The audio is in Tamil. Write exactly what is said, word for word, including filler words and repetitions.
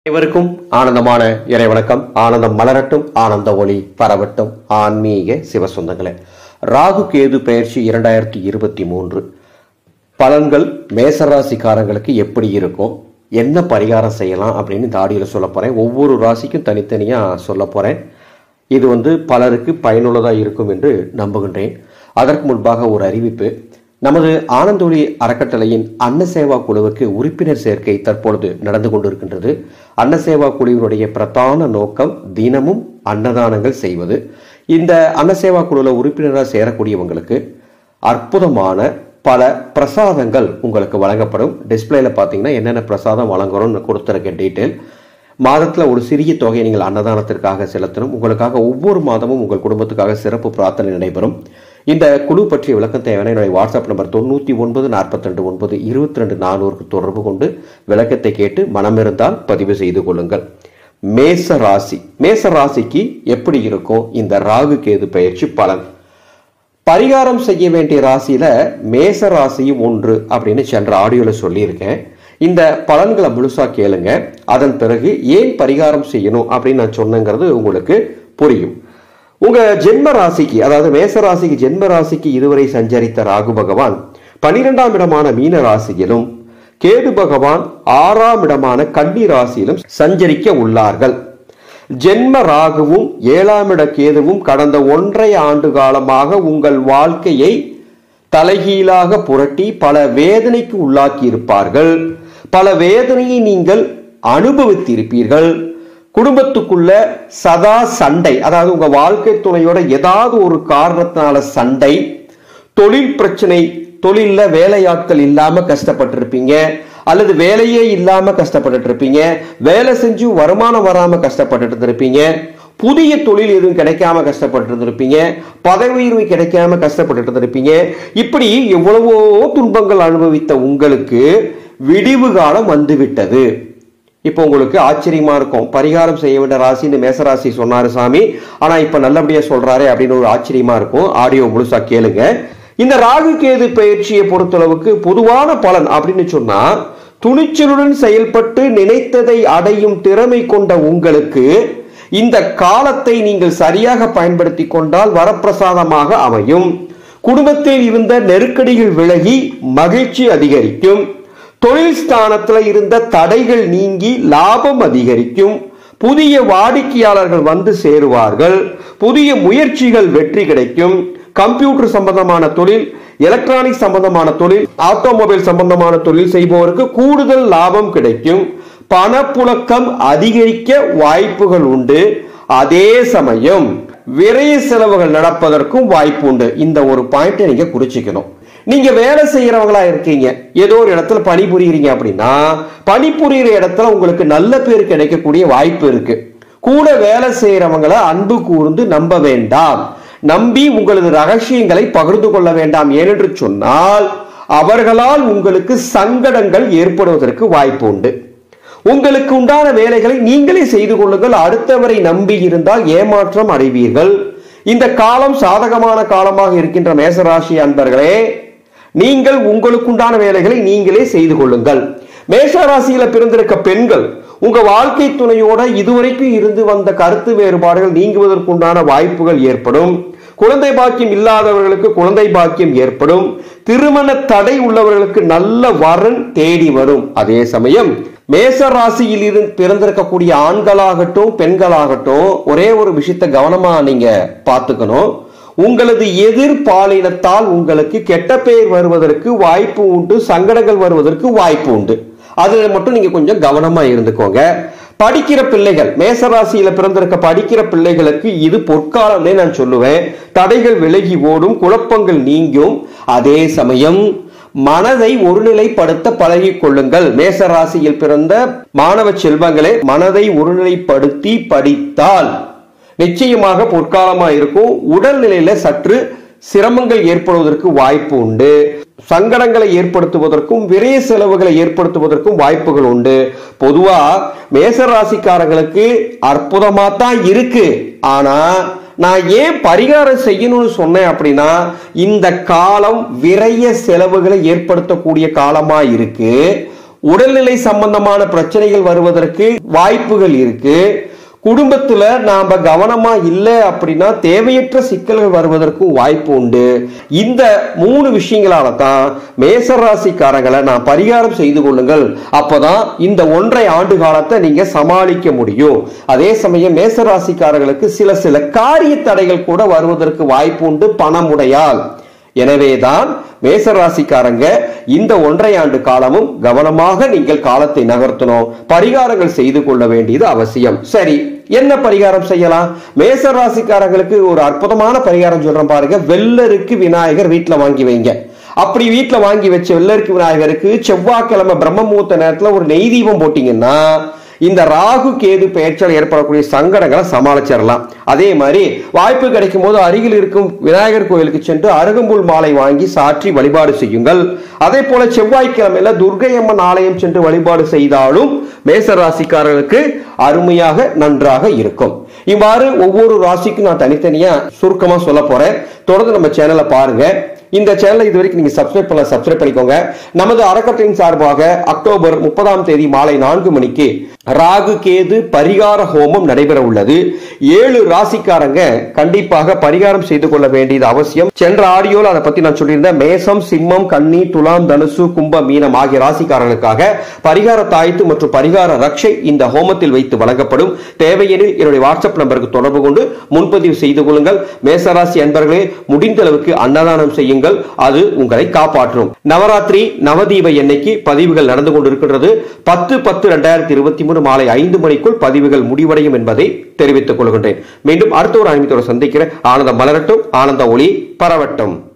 அனைவருக்கும் ஆனந்தமான இறை வணக்கம். ஆனந்தம் மலரட்டும், ஆனந்த ஒளி பரவட்டும். ஆன்மீக சிவசொந்தங்களே, ராகு கேது பெயர்ச்சி இரண்டாயிரத்தி இருபத்தி மூன்று பலன்கள் மேசராசிக்காரங்களுக்கு எப்படி இருக்கும், என்ன பரிகாரம் செய்யலாம் அப்படின்னு இந்த ஆடியோல சொல்ல போறேன். ஒவ்வொரு ராசிக்கும் தனித்தனியா சொல்ல போறேன். இது வந்து பலருக்கு பயனுள்ளதாக இருக்கும் என்று நம்புகின்றேன். அதற்கு முன்பாக ஒரு அறிவிப்பு. நமது ஆனந்தொளி அறக்கட்டளையின் அன்னசேவா குழுவுக்கு உறுப்பினர் சேர்க்கை தற்பொழுது நடந்து கொண்டிருக்கின்றது. அன்னசேவா குழுவினுடைய பிரதான நோக்கம் தினமும் அன்னதானங்கள் செய்வது. இந்த அன்னசேவா குழுவில் உறுப்பினராக சேரக்கூடியவங்களுக்கு அற்புதமான பல பிரசாதங்கள் உங்களுக்கு வழங்கப்படும். டிஸ்பிளேல பார்த்தீங்கன்னா என்னென்ன பிரசாதம் வழங்குறோம்னு கொடுத்துருக்கேன் டீட்டெயில். மாதத்தில் ஒரு சிறிய தொகையை நீங்கள் அன்னதானத்திற்காக செலுத்தணும். உங்களுக்காக ஒவ்வொரு மாதமும் உங்கள் குடும்பத்துக்காக சிறப்பு பிரார்த்தனை நடைபெறும். இந்த குழு பற்றிய விளக்கம் தேவையான என்னுடைய வாட்ஸ்அப் நம்பர் தொண்ணூற்றி ஒன்பது நாற்பத்தி ரெண்டு ஒன்பது இருபத்தி ரெண்டு நானூறுக்கு தொடர்பு கொண்டு விளக்கத்தை கேட்டு மனமிருந்தால் பதிவு செய்து கொள்ளுங்கள். மேச ராசி மேச ராசிக்கு எப்படி இருக்கும் இந்த ராகு கேது பெயர்ச்சி பலன்? பரிகாரம் செய்ய வேண்டிய ராசியில மேச ராசியும் ஒன்று அப்படின்னு சென்ற ஆடியோல சொல்லியிருக்கேன். இந்த பலன்களை முழுசா கேளுங்க. அதன் பிறகு ஏன் பரிகாரம் செய்யணும் அப்படின்னு நான் சொன்னங்கிறது உங்களுக்கு புரியும். உங்க ஜென்ம ராசிக்கு, அதாவது மேச ராசிக்கு ஜென்ம ராசிக்கு இதுவரை சஞ்சரித்த ராகு பகவான் பனிரெண்டாம் இடமான மீன ராசியிலும் கேது பகவான் ஆறாம் இடமான கன்னி ராசியிலும் சஞ்சரிக்க உள்ளார்கள். ஜென்ம ராகுவும் ஏழாம் இட கேதுவும் கடந்த ஒன்றரை ஆண்டு காலமாக உங்கள் வாழ்க்கையை தலைகீழாக புரட்டி பல வேதனைக்கு உள்ளாக்கி இருப்பார்கள். பல வேதனையை நீங்கள் அனுபவித்திருப்பீர்கள். குடும்பத்துக்குள்ள சதா சண்டை, அதாவது உங்க வாழ்க்கை துணையோட ஏதாவது ஒரு காரணத்தினால சண்டை, தொழில் பிரச்சனை, தொழில்ல வேலையாட்கள் இல்லாம கஷ்டப்பட்டிருப்பீங்க, அல்லது வேலையே இல்லாம கஷ்டப்பட்டு இருப்பீங்க, வேலை செஞ்சு வருமானம் வராம கஷ்டப்பட்டு இருப்பீங்க, புதிய தொழில் எதுவும் கிடைக்காம கஷ்டப்பட்டு இருந்திருப்பீங்க, பதவி உயர்வு கிடைக்காம கஷ்டப்பட்டு இருப்பீங்க. இப்படி எவ்வளவோ துன்பங்கள் அனுபவித்த உங்களுக்கு விடிவு காலம் வந்துவிட்டது. இப்போ உங்களுக்கு ஆச்சரியமா இருக்கும், பரிகாரம் செய்ய வேண்டிய ராசின்னு மேசராசி சொன்னாரு சாமி, ஆனா இப்ப நல்லபடியா சொல்றாரு அப்படின்னு ஒரு ஆச்சரியமா இருக்கும். ஆடியோ முழுசா கேளுங்க. இந்த ராகு கேது பயிற்சியை பொறுத்தளவுக்கு பொதுவான பலன் அப்படின்னு சொன்னா, துணிச்சலுடன் செயல்பட்டு நினைத்ததை அடையும் திறமை கொண்ட உங்களுக்கு இந்த காலத்தை நீங்கள் சரியாக பயன்படுத்தி கொண்டால் வரப்பிரசாதமாக அமையும். குடும்பத்தில் இருந்த நெருக்கடிகள் விலகி மகிழ்ச்சி அதிகரிக்கும். தொழில் ஸ்தானத்தில் இருந்த தடைகள் நீங்கி லாபம் அதிகரிக்கும். புதிய வாடிக்கையாளர்கள் வந்து சேருவார்கள். புதிய முயற்சிகள் வெற்றி கிடைக்கும். கம்ப்யூட்டர் சம்பந்தமான தொழில், எலக்ட்ரானிக் சம்பந்தமான தொழில், ஆட்டோமொபைல் சம்பந்தமான தொழில் செய்பவருக்கு கூடுதல் லாபம் கிடைக்கும். பணப்புழக்கம் அதிகரிக்க வாய்ப்புகள் உண்டு. அதே சமயம் விரைய செலவுகள் நடப்பதற்கும் வாய்ப்பு உண்டு. இந்த ஒரு பாயிண்டை நீங்க குறிச்சிக்கணும். நீங்க வேலை செய்யறவங்களா இருக்கீங்க, ஏதோ ஒரு இடத்துல பணிபுரியுறீங்க அப்படின்னா, பணிபுரியுற இடத்துல உங்களுக்கு நல்ல பேர் கிடைக்கக்கூடிய வாய்ப்பு இருக்கு. கூட வேலை செய்யறவங்களை அன்பு கூர்ந்து நம்ப வேண்டாம். நம்பி உங்களது ரகசியங்களை பகிர்ந்து கொள்ள வேண்டாம். ஏனென்று சொன்னால் அவர்களால் உங்களுக்கு சங்கடங்கள் ஏற்படுவதற்கு வாய்ப்பு உண்டு. உங்களுக்கு உண்டான வேலைகளை நீங்களே செய்து கொள்ளுங்கள். அடுத்தவரை நம்பி இருந்தால் ஏமாற்றம் அடைவீர்கள். இந்த காலம் சாதகமான காலமாக இருக்கின்ற மேசராசி அன்பர்களே, நீங்கள் உங்களுக்குண்டான வேலைகளை நீங்களே செய்து கொள்ளுங்கள். மேஷராசியில பிறந்திருக்க பெண்கள், உங்க வாழ்க்கை துணையோட இதுவரைக்கும் இருந்து வந்த கருத்து வேறுபாடுகள் நீங்குவதற்குண்டான வாய்ப்புகள் ஏற்படும். குழந்தை பாக்கியம் இல்லாதவர்களுக்கு குழந்தை பாக்கியம் ஏற்படும். திருமண தடை உள்ளவர்களுக்கு நல்ல வரன் தேடி வரும். அதே சமயம் மேச ராசியில் இருந்து பிறந்திருக்கக்கூடிய ஆண்களாகட்டும் பெண்களாகட்டும் ஒரே ஒரு விஷயத்தை கவனமா நீங்க பார்த்துக்கணும். உங்களது எதிர்பாலினத்தால் உங்களுக்கு கெட்ட பெயர் வருவதற்கு வாய்ப்பு உண்டு. சங்கடங்கள் வருவதற்கு வாய்ப்பு உண்டு. அதுல மட்டும் நீங்க கொஞ்சம் கவனமா இருந்துக்கோங்க. படிக்கிற பிள்ளைகள், மேசராசியில பிறந்திருக்க படிக்கிற பிள்ளைகளுக்கு இது பொற்காலம்னே நான் சொல்லுவேன். தடைகள் விலகி ஓடும், குழப்பங்கள் நீங்கும். அதே சமயம் மனதை ஒருநிலைப்படுத்த பழகி கொள்ளுங்கள். மேசராசியில் பிறந்த மாணவ செல்வங்களே, மனதை ஒருநிலைப்படுத்தி படித்தால் நிச்சயமாக பொற்காலமா இருக்கும். உடல்நிலையில சற்று சிரமங்கள் ஏற்படுவதற்கு வாய்ப்பு உண்டு. சங்கடங்களை ஏற்படுத்துவதற்கும் விரைய செலவுகளை ஏற்படுத்துவதற்கும் வாய்ப்புகள் உண்டு. பொதுவா மேசராசிக்காரங்களுக்கு அற்புதமா தான் இருக்கு. ஆனா நான் ஏன் பரிகாரம் செய்யணும்னு சொன்னேன் அப்படின்னா, இந்த காலம் விரைய செலவுகளை ஏற்படுத்தக்கூடிய காலமா இருக்கு. உடல்நிலை சம்பந்தமான பிரச்சனைகள் வருவதற்கு வாய்ப்புகள் இருக்கு. குடும்பத்துல நாம கவனமா இல்லை அப்படின்னா தேவையற்ற சிக்கல்கள் வருவதற்கும் வாய்ப்பு உண்டு. இந்த மூணு விஷயங்களால தான் மேசராசிக்காரங்களை நான் பரிகாரம் செய்து கொள்ளுங்கள். அப்பதான் இந்த ஒன்றை ஆண்டு காலத்தை நீங்க சமாளிக்க முடியும். அதே சமயம் மேசராசிக்காரர்களுக்கு சில சில காரிய தடைகள் கூட வருவதற்கு வாய்ப்பு உண்டு பணமுடையால். எனவேதான் மேசராசிக்காரங்க இந்த ஒன்றை ஆண்டு காலமும் கவனமாக நீங்கள் காலத்தை நகர்த்தணும், பரிகாரங்கள் செய்து கொள்ள வேண்டியது அவசியம். சரி, என்ன பரிகாரம் செய்யலாம்? மேசராசிக்காரங்களுக்கு ஒரு அற்புதமான பரிகாரம் சொல்றேன் பாருங்க. வெள்ளருக்கு விநாயகர் வீட்டுல வாங்கி வைங்க. அப்படி வீட்டுல வாங்கி வச்ச வெள்ளருக்கு விநாயகருக்கு செவ்வாய்க்கிழமை பிரம்ம முகூர்த்த நேரத்துல ஒரு நெய் தீபம் போட்டீங்கன்னா இந்த ராகு கேது பெயர்ச்சியால் ஏற்படக்கூடிய சங்கடங்களை சமாளிச்சிடலாம். அதே மாதிரி வாய்ப்பு கிடைக்கும் போது அருகில் இருக்கும் விநாயகர் கோயிலுக்கு சென்று அருகம்புல் மாலை வாங்கி சாற்றி வழிபாடு செய்யுங்கள். அதே போல செவ்வாய்க்கிழமையில துர்க்கை அம்மன் ஆலயம் சென்று வழிபாடு செய்தாலும் மேசராசிக்காரர்களுக்கு அருமையாக நன்றாக இருக்கும். இவ்வாறு ஒவ்வொரு ராசிக்கும் நான் தனித்தனியா சுருக்கமா சொல்ல போறேன். தொடர்ந்து நம்ம சேனலை பாருங்க. இந்த சேனலை இதுவரைக்கும் நீங்க சப்ஸ்கிரைப் பண்ணல, சப்ஸ்கிரைப் பண்ணிக்கோங்க. நமது அறக்கட்டளையின் சார்பாக அக்டோபர் முப்பதாம் தேதி மாலை நான்கு மணிக்கு ராகு கேது பரிகார ஹோமம் நடைபெற உள்ளது. ஏழு ராசிக்காரங்க கண்டிப்பாக பரிகாரம் செய்து கொள்ள வேண்டியது அவசியம். சென்ற ஆடியோல அதை பத்தி நான் சொல்லியிருந்தேன். மேசம், சிம்மம், கன்னி, துலாம், தனுசு, கும்பம், மீனம் ஆகிய ராசிக்காரர்களுக்காக பரிகார தாய்த்து மற்றும் பரிகார ரக்ஷை இந்த ஹோமத்தில் வைத்து வழங்கப்படும். தேவையெனில் என்னுடைய வாட்ஸ்அப் நம்பருக்கு தொடர்பு கொண்டு முன்பதிவு செய்து கொள்ளுங்கள். மேசராசி அன்பர்களே, முடிந்த அளவுக்கு அன்னதானம் செய்யுங்கள், அது உங்களை காப்பாற்றும். நவராத்திரி நவதீப எண்ணிக்கை பதிவுகள் நடந்து கொண்டிருக்கின்றது. பத்து பத்து இரண்டாயிரத்தி இருபத்தி மூணு மாலை ஐந்து மணிக்குள் பதிவுகள் முடிவடையும் என்பதை தெரிவித்துக் கொள்கின்றேன். மீண்டும் அடுத்த ஒரு ஆன்மீகத்தோடு சந்திக்கிற. ஆனந்தம் மலரட்டும், ஆனந்த ஒளி பரவட்டும்.